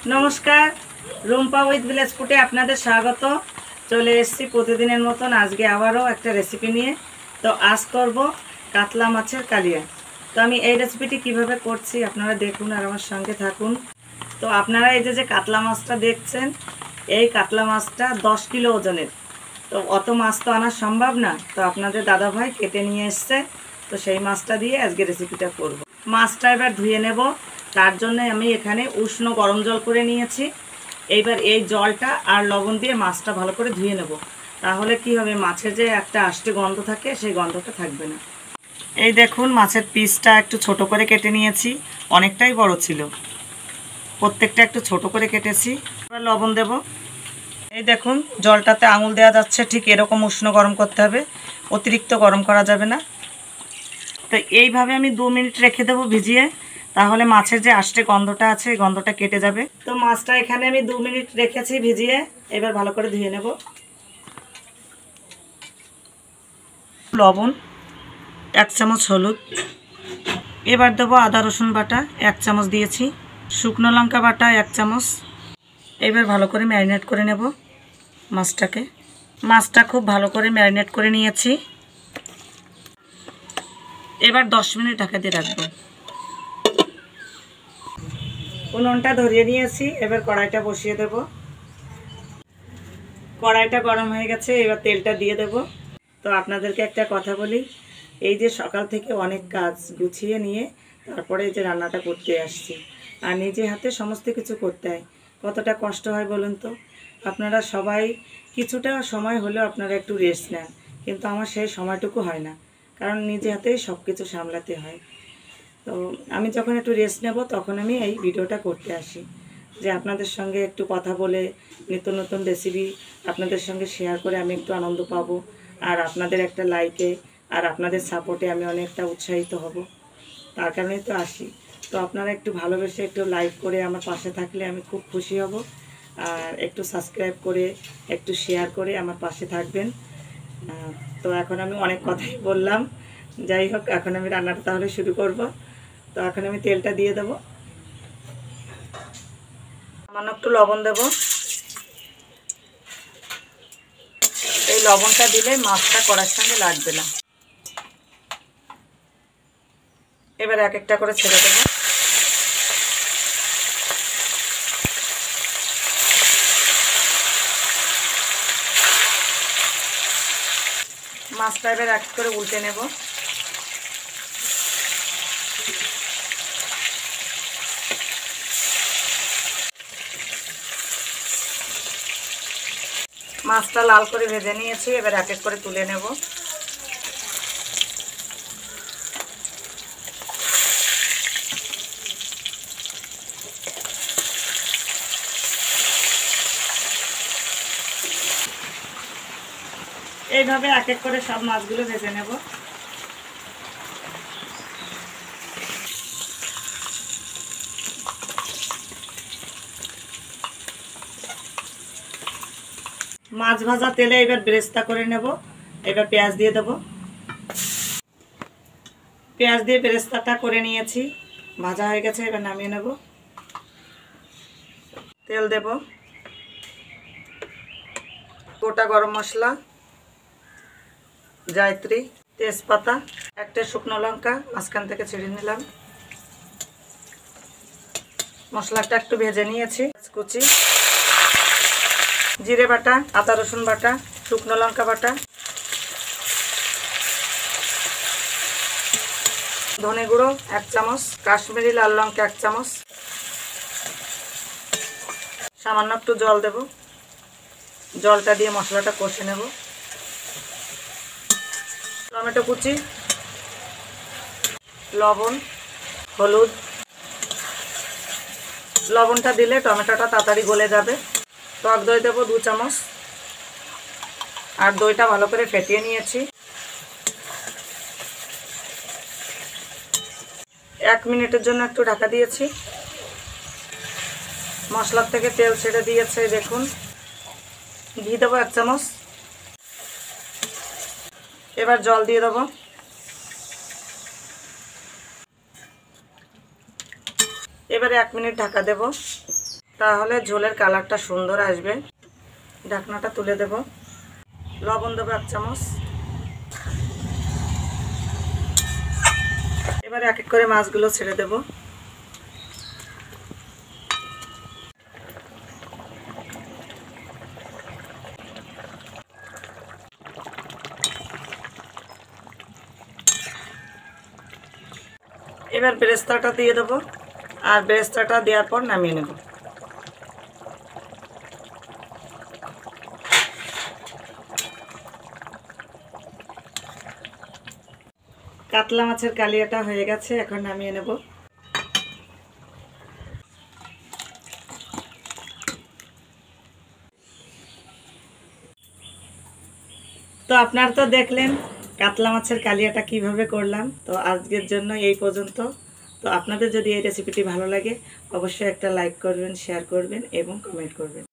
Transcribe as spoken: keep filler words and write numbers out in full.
নমস্কার, Rumpa with village ফুডে আপনাদের স্বাগত। চলে এসেছি প্রতিদিনের মতন আজকে আবারও একটা রেসিপি নিয়ে। তো আজ করব কাতলা মাছের কালিয়া। তো আমি এই রেসিপিটি কিভাবে করছি আপনারা দেখুন আর আমার সঙ্গে থাকুন। তো আপনারা এই যে যে কাতলা মাছটা দেখছেন, এই কাতলা মাছটা দশ কিলো ওজনের। তো অত মাছ তো আনা সম্ভব না, তো আপনাদের দাদাভাই কেটে নিয়ে এসছে। তো সেই মাছটা দিয়ে আজকে রেসিপিটা করব। মাছটা এবার ধুয়ে নেব। তার জন্য আমি এখানে উষ্ণ গরম জল করে নিয়েছি। এইবার এই জলটা আর লবণ দিয়ে মাছটা ভালো করে ধুয়ে নেব। তাহলে কি হবে, মাছের যে একটা আষ্টে গন্ধ থাকে সেই গন্ধটা থাকবে না। এই দেখুন, মাছের পিসটা একটু ছোট করে কেটে নিয়েছি, অনেকটাই বড় ছিল। প্রত্যেকটা একটু ছোট করে কেটেছি। এবার লবণ দেব। এই দেখুন, জলটাতে আঙুল দেওয়া যাচ্ছে, ঠিক এরকম উষ্ণ গরম করতে হবে, অতিরিক্ত গরম করা যাবে না। তো এইভাবে আমি দু মিনিট রেখে দেবো ভিজিয়ে, তাহলে মাছের যে আষ্টে গন্ধটা আছে এই গন্ধটা কেটে যাবে। তো মাছটা এখানে আমি দু মিনিট রেখেছি ভিজিয়ে, এবার ভালো করে ধুয়ে নেব। লবণ, এক চামচ হলুদ, এবার দেবো আদা রসুন বাটা এক চামচ দিয়েছি, শুকনো লঙ্কা বাটা এক চামচ। এবার ভালো করে ম্যারিনেট করে নেব মাছটাকে। মাছটা খুব ভালো করে ম্যারিনেট করে নিয়েছি। এবার দশ মিনিট ঢাকা দিয়ে রাখবো। উনুনটা ধরিয়ে নিয়েছি, এবার কড়াইটা বসিয়ে দেব। কড়াইটা গরম হয়ে গেছে, এবার তেলটা দিয়ে দেব। তো আপনাদেরকে একটা কথা বলি, এই যে সকাল থেকে অনেক কাজ গুছিয়ে নিয়ে তারপরে এই যে রান্নাটা করতে আসছি, আর নিজে হাতে সমস্ত কিছু করতে হয়, কতটা কষ্ট হয় বলুন তো। আপনারা সবাই কিছুটা সময় হলেও আপনারা একটু রেস্ট নেন, কিন্তু আমার সেই সময়টুকু হয় না, কারণ নিজে হাতেই সব কিছু সামলাতে হয়। তো আমি যখন একটু রেস্ট নেব তখন আমি এই ভিডিওটা করতে আসি, যে আপনাদের সঙ্গে একটু কথা বলে নিত্য নতুন রেসিপি আপনাদের সঙ্গে শেয়ার করে আমি একটু আনন্দ পাবো, আর আপনাদের একটা লাইকে আর আপনাদের সাপোর্টে আমি অনেকটা উৎসাহিত হব, তার কারণেই তো আসি। তো আপনারা একটু ভালোবেসে একটু লাইক করে আমার পাশে থাকলে আমি খুব খুশি হব, আর একটু সাবস্ক্রাইব করে একটু শেয়ার করে আমার পাশে থাকবেন। তো এখন আমি অনেক কথাই বললাম, যাই হোক, এখন আমি রান্নাটা তাহলে শুরু করব। তো এখন আমি তেলটা দিয়ে দেব, সামান্য একটু লবণ দেব। এই লবণটা দিলে মাছটা কড়ার সঙ্গে লাগবে না। এবার এক একটা করে ছেড়ে দেব। মাছটা এবার এক করে উল্টে নেব। মাছটা লাল করে ভেজে নিয়েছি, এবার এক এক করে তুলে নেব। এইভাবে এক এক করে সব মাছগুলো ভেজে নেব। মাছ ভাজা তেলে এবার বেরেস্তা করে নেব। এবার পেঁয়াজ দিয়ে দেব। পেঁয়াজ দিয়ে বেরেস্তাটা করে নিয়েছি, ভাজা হয়ে গেছে, এবার নামিয়ে নেব। তেল দেব, গোটা গরম মশলা, জায়ত্রী, তেজপাতা, একটা শুকনো লঙ্কা মাঝখান থেকে ছিঁড়ে নিলাম। মশলাটা একটু ভেজে নিয়েছি, কুচি, জিরে বাটা, আদা রসুন বাটা, শুকনো লঙ্কা বাটা, ধনে গুঁড়ো এক চামচ, কাশ্মীরি লাল লঙ্কা এক চামচ, সামান্য একটু জল দেব। জলটা দিয়ে মশলাটা কষে নেব। টমেটো কুচি, লবণ, হলুদ। লবণটা দিলে টমেটোটা তাড়াতাড়ি গলে যাবে। টক দই দেবো দু চামচ, আর দইটা ভালো করে ফেটিয়ে নিয়েছি। এক মিনিটের জন্য একটু ঢাকা দিয়েছি। মশলার থেকে তেল ছেড়ে দিয়েছে, দেখুন। ঘি দেবো এক চামচ। এবার জল দিয়ে দেবো। এবারে এক মিনিট ঢাকা দেব। তাহলে ঝোলের কালারটা সুন্দর আসবে। ঢাকনাটা তুলে দেব। লবণ দেবো এক চামচ। এবার এক এক করে মাছগুলো ছেড়ে দেব। এবার বেরেস্তাটা দিয়ে দেবো, আর বেরেস্তাটা দেওয়ার পর নামিয়ে নেব। কাতলা মাছের কালিয়াটা হয়ে গেছে, এখন নামিয়ে নেব। তো আপনারা তো দেখলেন কাতলা মাছের কালিয়াটা কিভাবে করলাম। তো আজকের জন্য এই পর্যন্ত। তো আপনাদের যদি এই রেসিপিটি ভালো লাগে অবশ্যই একটা লাইক করবেন, শেয়ার করবেন এবং কমেন্ট করবেন।